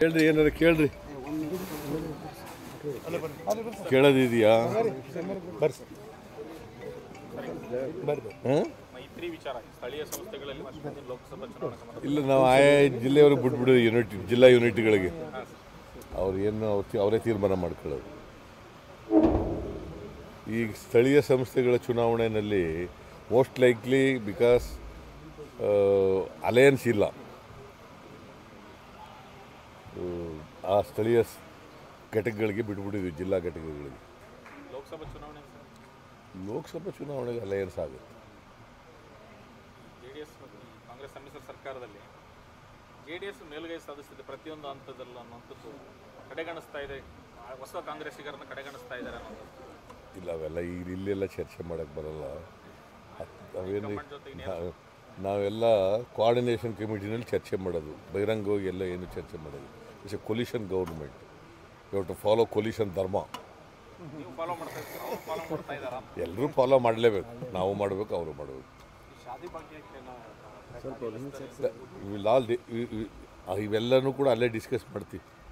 ಹೇಳ್ರಿ, ಏನಾರ ಕೇಳ್ರಿ. ಕೇಳೋದಿದೆಯಾ? ಇಲ್ಲ, ನಾವು ಆಯಾ ಜಿಲ್ಲೆಯವರು ಬಿಟ್ಬಿಡೋದು ಯೂನಿಟ್, ಜಿಲ್ಲಾ ಯೂನಿಟ್ಗಳಿಗೆ ಅವ್ರು ಏನು ಅವರೇ ತೀರ್ಮಾನ ಮಾಡ್ಕೊಳ್ಳೋದು. ಈಗ ಸ್ಥಳೀಯ ಸಂಸ್ಥೆಗಳ ಚುನಾವಣೆಯಲ್ಲಿ ಮೋಸ್ಟ್ ಲೈಕ್ಲಿ ಬಿಕಾಸ್ ಅಲಯನ್ಸ್ ಇಲ್ಲ, ಆ ಸ್ಥಳೀಯ ಘಟಕಗಳಿಗೆ ಬಿಟ್ಬಿಟ್ಟಿದ್ವಿ, ಜಿಲ್ಲಾ ಘಟಕಗಳಿಗೆ. ಲೋಕಸಭಾ ಚುನಾವಣೆಗೆ ಅಲಯನ್ಸ್ ಆಗುತ್ತೆ. ಜೆಡಿಎಸ್ ಕಾಂಗ್ರೆಸ್ ಸಮ್ಮಿಶ್ರ ಸರ್ಕಾರದಲ್ಲಿ ಜೆಡಿಎಸ್ ಮೇಲುಗೈ ಸಾಧಿಸಿದೆ ಪ್ರತಿಯೊಂದು ಹಂತದಲ್ಲೂ ಅನ್ನೋಂಥದ್ದು ಕಡೆಗಣಿಸ್ತಾ ಇದೆ, ಹೊಸ ಕಾಂಗ್ರೆಸ್ಸಿಗರನ್ನು ಕಡೆಗಣಿಸ್ತಾ ಇದ್ದಾರೆ ಅನ್ನೋದು. ಇಲ್ಲ, ಅವೆಲ್ಲ ಈಗ ಇಲ್ಲೆಲ್ಲ ಚರ್ಚೆ ಮಾಡೋಕ್ಕೆ ಬರಲ್ಲ. ಅವೇನು ನಾವೆಲ್ಲ ಕೋಆರ್ಡಿನೇಷನ್ ಕಮಿಟಿನಲ್ಲಿ ಚರ್ಚೆ ಮಾಡೋದು, ಬಹಿರಂಗವಾಗಿ ಎಲ್ಲ ಏನು ಚರ್ಚೆ ಮಾಡೋದು. It's a coalition government, you have to follow coalition dharma. ಎಲ್ಲರೂ ಫಾಲೋ ಮಾಡಲೇಬೇಕು, ನಾವು ಮಾಡಬೇಕು, ಅವರು ಮಾಡಬೇಕು. ಇವೆಲ್ಲನೂ ಕೂಡ ಅಲ್ಲೇ ಡಿಸ್ಕಸ್ ಮಾಡ್ತೀವಿ.